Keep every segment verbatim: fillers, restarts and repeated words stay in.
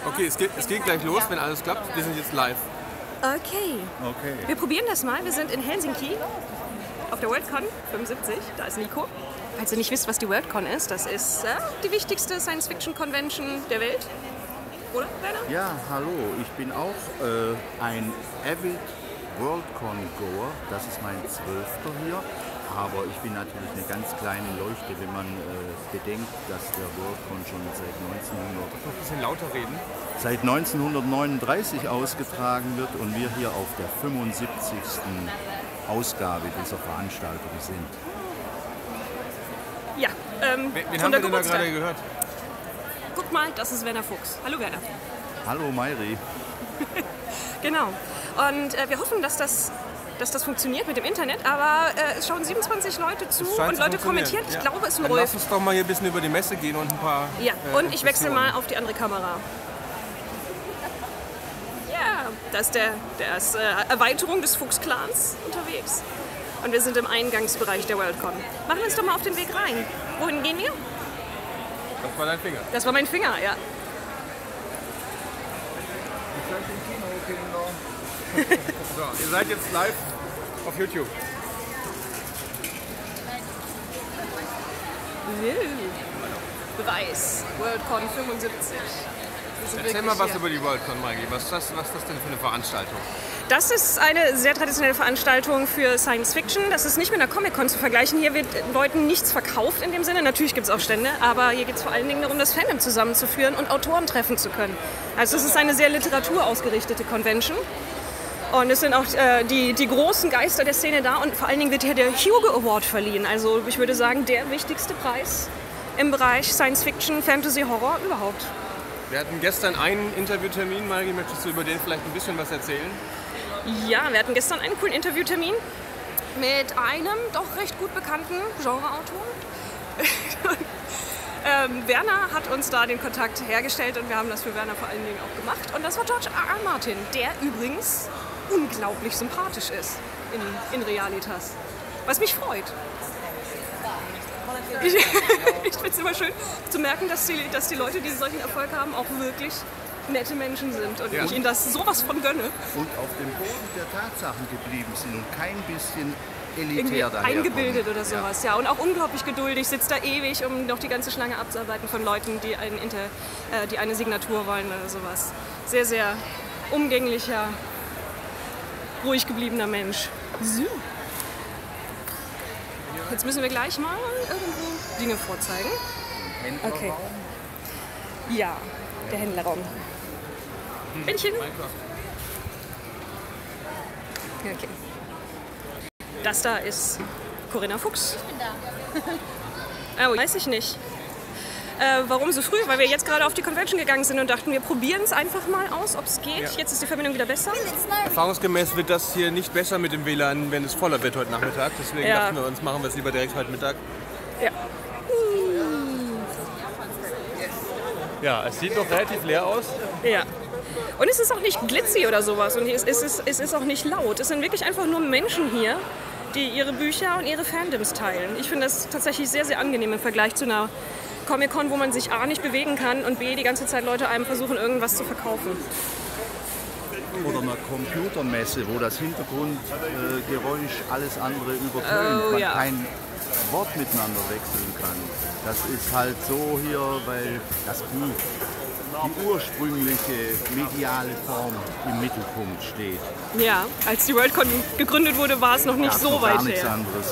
Okay, es geht, es geht gleich los, wenn alles klappt. Wir sind jetzt live. Okay. Okay. Wir probieren das mal. Wir sind in Helsinki auf der Worldcon fünfundsiebzig. Da ist Nico. Falls ihr nicht wisst, was die Worldcon ist, das ist äh, die wichtigste Science-Fiction-Convention der Welt. Oder, Werner? Ja, hallo. Ich bin auch äh, ein avid Worldcon-Goer. Das ist mein zwölfter hier. Aber ich bin natürlich eine ganz kleine Leuchte, wenn man äh, bedenkt, dass der Worldcon schon seit neunzehnhundert Noch ein bisschen lauter reden. seit neunzehnhundertneununddreißig ausgetragen wird und wir hier auf der fünfundsiebzigsten Ausgabe dieser Veranstaltung sind. Ja, ähm, Wen, wen von haben der wir denn da Geburtstag. gerade gehört? Guck mal, das ist Werner Fuchs. Hallo Werner. Hallo Mayri. Genau. Und äh, wir hoffen, dass das, dass das funktioniert mit dem Internet, aber äh, es schauen siebenundzwanzig Leute zu Es scheint und zu Leute funktionieren. kommentieren. Ich Ja. glaube, es Dann läuft. lass uns doch mal hier ein bisschen über die Messe gehen und ein paar. Ja, äh, und ich wechsle mal Impressionen. auf die andere Kamera. Ja, da ist der, der ist, äh, Erweiterung des Fuchs-Clans unterwegs. Und wir sind im Eingangsbereich der Worldcon. Machen wir uns doch mal auf den Weg rein. Wohin gehen wir? Das war dein Finger. Das war mein Finger, ja. So, ihr seid jetzt live auf YouTube. Beweis. Worldcon fünfundsiebzig. Wir sind Erzähl wirklich mal was hier. über die Worldcon, Maggie. Was ist, das, was ist das denn für eine Veranstaltung? Das ist eine sehr traditionelle Veranstaltung für Science Fiction. Das ist nicht mit einer Comic-Con zu vergleichen. Hier wird Leuten nichts verkauft in dem Sinne. Natürlich gibt es auch Stände, aber hier geht es vor allen Dingen darum, das Fandom zusammenzuführen und Autoren treffen zu können. Also es ist eine sehr literaturausgerichtete Convention. Und es sind auch äh, die, die großen Geister der Szene da und vor allen Dingen wird hier der Hugo Award verliehen. Also ich würde sagen, der wichtigste Preis im Bereich Science Fiction, Fantasy, Horror überhaupt. Wir hatten gestern einen Interviewtermin. Maggie, möchtest du über den vielleicht ein bisschen was erzählen? Ja, wir hatten gestern einen coolen Interviewtermin mit einem doch recht gut bekannten Genreautor. ähm, Werner hat uns da den Kontakt hergestellt und wir haben das für Werner vor allen Dingen auch gemacht. Und das war George R. R. Martin, der übrigens unglaublich sympathisch ist in, in Realitas. Was mich freut. Ich, ich finde es immer schön zu merken, dass die, dass die Leute, die solchen Erfolg haben, auch wirklich nette Menschen sind und Ja. ich ihnen das sowas von gönne. Und auf dem Boden der Tatsachen geblieben sind und kein bisschen Irgendwie elitär daherkommen. eingebildet oder sowas, ja. Und auch unglaublich geduldig, sitzt da ewig, um noch die ganze Schlange abzuarbeiten von Leuten, die, ein Inter, äh, die eine Signatur wollen oder sowas. Sehr, sehr umgänglicher, ruhig gebliebener Mensch. So. Jetzt müssen wir gleich mal irgendwo Dinge vorzeigen. Okay. Ja, der Händlerraum. Männchen. Okay. Das da ist Corinna Fuchs. Ich bin da. Oh, weiß ich nicht. Äh, warum so früh? Weil wir jetzt gerade auf die Convention gegangen sind und dachten, wir probieren es einfach mal aus, ob es geht. Ja. Jetzt ist die Verbindung wieder besser. Erfahrungsgemäß wird das hier nicht besser mit dem W L A N, wenn es voller wird heute Nachmittag. Deswegen Ja. dachten wir uns, machen wir es lieber direkt heute Mittag. Ja. Ja, es sieht noch relativ leer aus. Ja. Und es ist auch nicht glitzy oder sowas und es ist, es, ist, es ist auch nicht laut. Es sind wirklich einfach nur Menschen hier, die ihre Bücher und ihre Fandoms teilen. Ich finde das tatsächlich sehr, sehr angenehm im Vergleich zu einer Comic-Con, wo man sich A nicht bewegen kann und B die ganze Zeit Leute einem versuchen, irgendwas zu verkaufen. Oder einer Computermesse, wo das Hintergrundgeräusch äh, alles andere übertönt, Oh, man ja. kein Wort miteinander wechseln kann. Das ist halt so hier, weil das Buch, die ursprüngliche mediale Form im Mittelpunkt steht. Ja, als die Worldcon gegründet wurde, war es noch nicht Gab's so noch weit gar nichts her. anderes.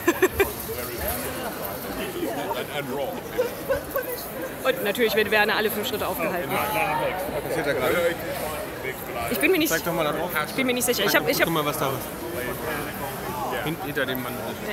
Und natürlich wird Werner alle fünf Schritte aufgehalten. Was passiert da gerade? Ich bin mir nicht, Zeig doch mal da drauf. ich bin mir nicht sicher. Ich hab, ich hab, Guck mal, was da ist. Hin- Hinter dem Mann.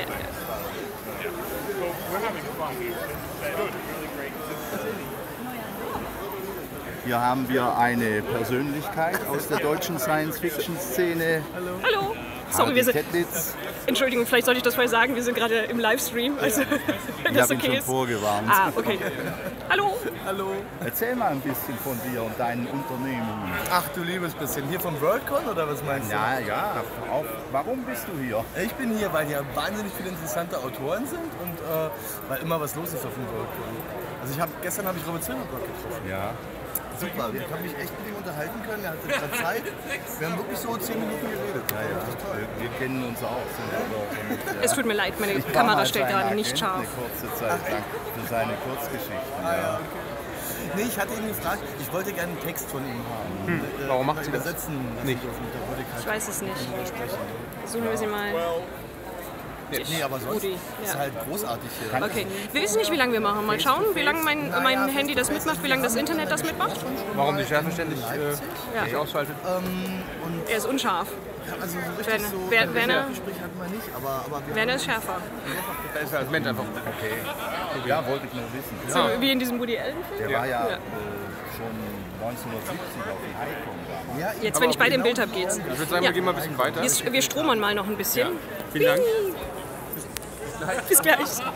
Hier haben wir eine Persönlichkeit aus der deutschen Science-Fiction-Szene. hallo. Sorry, wir sind, Tetlitz. Entschuldigung, vielleicht sollte ich das vorher sagen. Wir sind gerade im Livestream, also wenn Ich das habe ihn okay schon ist. vorgewarnt. Ah, okay. Hallo. Hallo. Erzähl mal ein bisschen von dir und deinen Unternehmungen. Ach du liebes bisschen. Hier vom Worldcon oder was meinst du? Ja, ja, auch, warum bist du hier? Ich bin hier, weil hier wahnsinnig viele interessante Autoren sind und äh, weil immer was los ist auf dem Worldcon. Also ich hab, gestern habe ich Robert Silverberg getroffen. Ja. super. Ich habe mich echt mit ihm unterhalten können. Er hatte gerade Zeit. Wir haben wirklich so zehn Minuten geredet. Ja, ja. Wir, wir kennen uns auch. Sind aber, und, ja. Es tut mir leid, meine Ich war Kamera mal steht sein gerade Agent nicht scharf. Eine kurze Zeit lang für seine Kurzgeschichten. Ah, ja, Ja. okay. Nee, ich hatte ihn gefragt, ich wollte gerne einen Text von ihm haben. Hm. Äh, Warum macht sie das übersetzen nicht? Dürfen. Da würde ich halt Ich weiß es nicht. sprechen. Versuchen wir sie mal. Nee, aber sonst Rudi, ist ja. halt großartig hier. Okay, wir wissen nicht, wie lange wir machen. Mal schauen, wie lange mein, mein Handy das mitmacht, wie lange das Internet das mitmacht. Warum die Schärfe ständig äh, Ja. sich ausschaltet? Und Er ist unscharf. also so richtig Werner- so Wer- ein Werner- Gespräch hatten wir nicht, aber, aber wir Werner ist schärfer. Da ist er als Mensch einfach. Okay. Ja, wollte ich nur wissen. So wie in diesem Woody Allen-Film. Der war ja, Ja. Äh, schon neunzehnhundertsiebzig auf dem Highcom da. ja, Jetzt, wenn ich beide im Bild habe, geht's. Ich würde sagen, Ja. wir gehen mal ein bisschen weiter. Wir, wir stromern mal noch ein bisschen. Vielen Dank. Bis gleich. Da ist die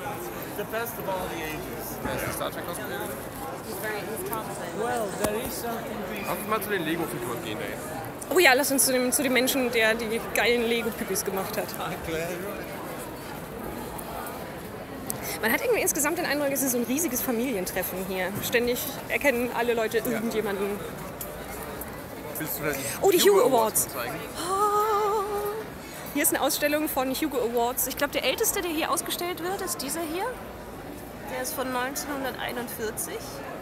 Star Trek Cosplay. Lass uns mal zu den Lego-Figuren gehen. Ey. Oh ja, lass uns zu dem, zu dem Menschen, der die geilen Lego-Pipis gemacht hat. Man hat irgendwie insgesamt den Eindruck, es ist so ein riesiges Familientreffen hier. Ständig erkennen alle Leute irgendjemanden. Willst du da die Oh, die Hugo Awards. mal zeigen? Hier ist eine Ausstellung von Hugo Awards. Ich glaube, der älteste, der hier ausgestellt wird, ist dieser hier. Der ist von neunzehnhunderteinundvierzig.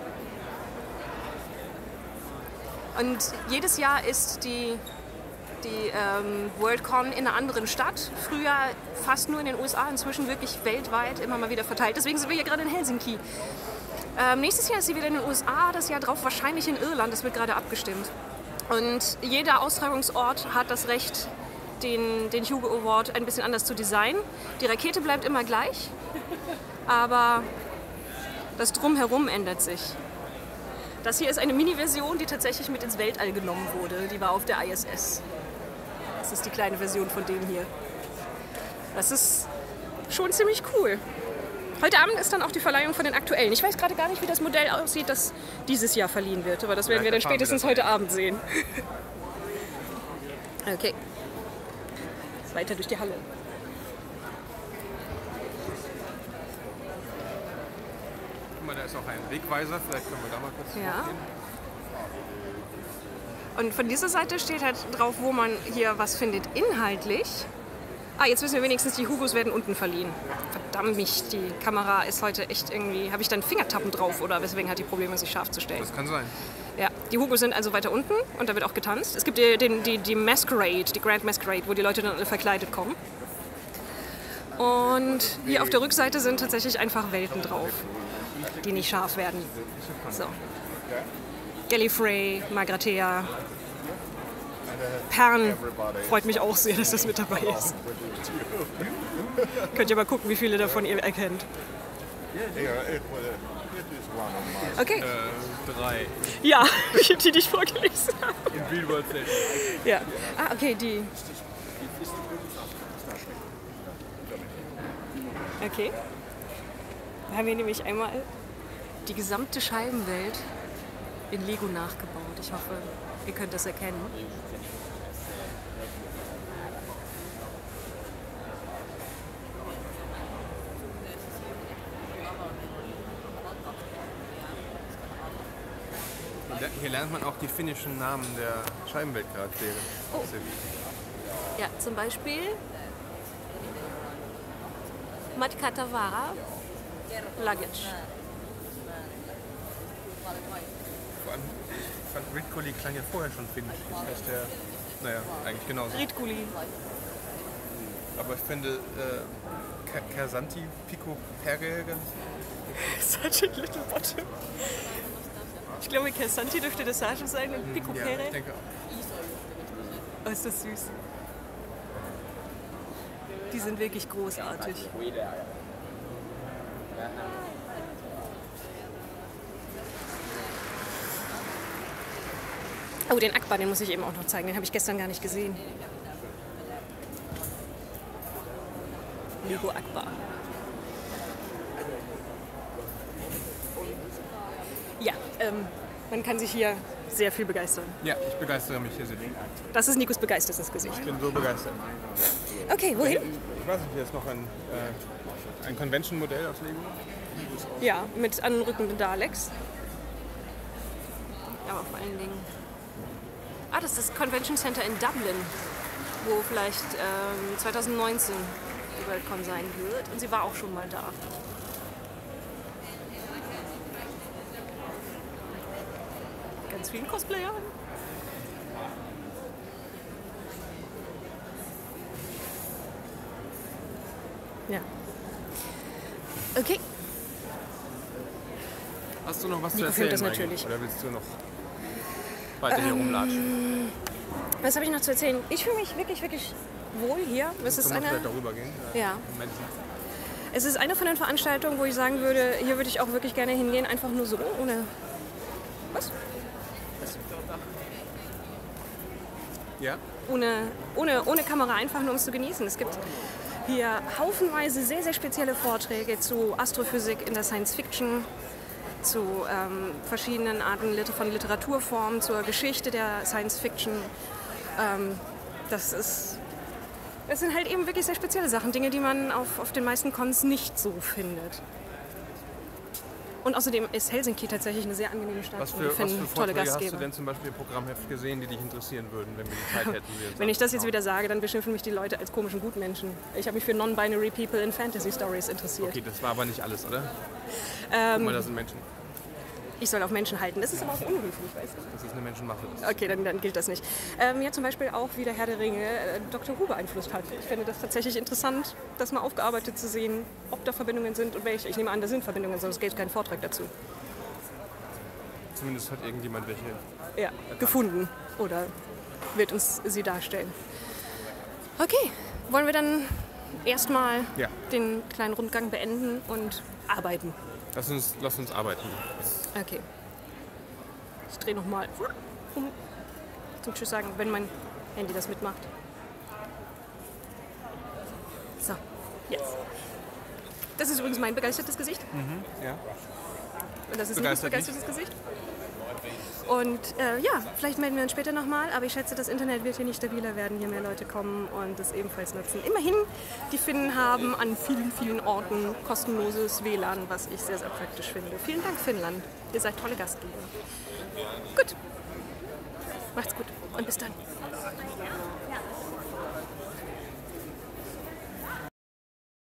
Und jedes Jahr ist die, die ähm, Worldcon in einer anderen Stadt. Früher fast nur in den U S A, inzwischen wirklich weltweit immer mal wieder verteilt. Deswegen sind wir hier gerade in Helsinki. Ähm, nächstes Jahr ist sie wieder in den U S A, das Jahr drauf wahrscheinlich in Irland. Das wird gerade abgestimmt. Und jeder Austragungsort hat das Recht, den, den Hugo Award ein bisschen anders zu designen. Die Rakete bleibt immer gleich, aber das Drumherum ändert sich. Das hier ist eine Mini-Version, die tatsächlich mit ins Weltall genommen wurde. Die war auf der I S S. Das ist die kleine Version von dem hier. Das ist schon ziemlich cool. Heute Abend ist dann auch die Verleihung von den aktuellen. Ich weiß gerade gar nicht, wie das Modell aussieht, das dieses Jahr verliehen wird. Aber das werden wir dann spätestens heute Abend sehen. Okay. Weiter durch die Halle. Guck mal, da ist auch ein Wegweiser. Vielleicht können wir da mal kurz Ja. gehen. Und von dieser Seite steht halt drauf, wo man hier was findet inhaltlich. Ah, jetzt wissen wir wenigstens, die Hugos werden unten verliehen. Verdammt mich, die Kamera ist heute echt irgendwie... Habe ich dann Fingertappen drauf oder weswegen hat die Probleme, sich scharf zu stellen? Das kann sein. Ja, die Hugos sind also weiter unten und da wird auch getanzt. Es gibt die, die, die, die Masquerade, die Grand Masquerade, wo die Leute dann alle verkleidet kommen. Und hier auf der Rückseite sind tatsächlich einfach Welten drauf, die nicht scharf werden. So. Gallifrey, Magrathea, Pern. Freut mich auch sehr, dass das mit dabei ist. Könnt ihr mal gucken, wie viele davon ihr erkennt. Okay. Äh, drei. Ja, ich habe die nicht vorgelesen. In Real World Station. Ja. Ah, okay, die. Okay. Da haben wir nämlich einmal die gesamte Scheibenwelt in Lego nachgebaut. Ich hoffe, ihr könnt das erkennen. Hier lernt man auch die finnischen Namen der Scheibenweltcharaktere. Oh. Sehr wichtig. Ja, zum Beispiel Matkatavara Luggage. Vor allem, ich fand Ridgoli klang ja vorher schon finnisch. Das heißt der, naja, eigentlich genauso. Ridguli. Aber ich finde äh, Ka- Kersanti Pico Perge ganz... Such a little bottom. Ich glaube, Kersanti dürfte das Sage sein und Pico Ja, Pere. ich denke auch. Oh, ist das süß. Die sind wirklich großartig. Oh, den Akbar, den muss ich eben auch noch zeigen. Den habe ich gestern gar nicht gesehen. Lego Akbar. Ja, ähm, man kann sich hier sehr viel begeistern. Ja, ich begeistere mich hier sehr. Das ist Nikos begeistertes Gesicht. Ich bin so begeistert. Okay, wohin? Ich weiß nicht, hier ist noch ein, äh, ein Convention-Modell aus Lego. Ja, mit anrückenden Daleks. vor allen Dingen. Ah, das ist das Convention Center in Dublin, wo vielleicht ähm, zwanzig neunzehn die Worldcon sein wird. Und sie war auch schon mal da. Ganz vielen Cosplayern. Ja. Okay. Hast du noch was zu Nico erzählen? filmt das Maike? natürlich. Oder willst du noch weiter hier rumlatschen? Was habe ich noch zu erzählen? Ich fühle mich wirklich, wirklich wohl hier. Es ist Können wir eine, vielleicht darüber gehen? ja. Menschen. Es ist eine von den Veranstaltungen, wo ich sagen würde, hier würde ich auch wirklich gerne hingehen, einfach nur so, ohne... Was? Ja? Ohne, ohne, ohne Kamera, einfach nur um es zu genießen. Es gibt hier haufenweise sehr, sehr spezielle Vorträge zu Astrophysik in der Science Fiction, zu ähm, verschiedenen Arten von Literaturformen, zur Geschichte der Science Fiction. Ähm, das ist... Das sind halt eben wirklich sehr spezielle Sachen, Dinge, die man auf, auf den meisten Cons nicht so findet. Und außerdem ist Helsinki tatsächlich eine sehr angenehme Stadt. Was und für, ich was finde für tolle Vorträge hast Gastgeber. du denn zum Beispiel im Programmheft gesehen, die dich interessieren würden, wenn wir die Zeit hätten? wir Wenn ich das jetzt anschauen? wieder sage, dann beschimpfen mich die Leute als komischen Gutmenschen. Ich habe mich für Non-Binary People in Fantasy Stories interessiert. Okay, das war aber nicht alles, oder? Ähm, Guck mal, da sind Menschen. Ich soll auf Menschen halten. Das ist aber auch unhöflich, weißt du? Das ist eine Menschenmache. Das Okay, dann, dann gilt das nicht. Ähm, ja, zum Beispiel auch, wie der Herr der Ringe äh, Doktor Who beeinflusst hat. Ich finde das tatsächlich interessant, das mal aufgearbeitet zu sehen, ob da Verbindungen sind und welche. Ich nehme an, da sind Verbindungen, sonst gibt es keinen Vortrag dazu. Zumindest hat irgendjemand welche. Ja, gefunden oder wird uns sie darstellen. Okay, wollen wir dann erstmal Ja. den kleinen Rundgang beenden und arbeiten? Lass uns, lass uns arbeiten. Okay. Ich drehe nochmal um zum Tschüss sagen, wenn mein Handy das mitmacht. So, jetzt. Das ist übrigens mein begeistertes Gesicht. Ja. Und das ist Nikos Begeistert begeistertes Gesicht. Und äh, ja, vielleicht melden wir uns später nochmal, aber ich schätze, das Internet wird hier nicht stabiler werden, hier mehr Leute kommen und es ebenfalls nutzen. Immerhin, die Finnen haben an vielen, vielen Orten kostenloses W L A N, was ich sehr, sehr praktisch finde. Vielen Dank, Finnland. Ihr seid tolle Gastgeber. Gut. Macht's gut und bis dann.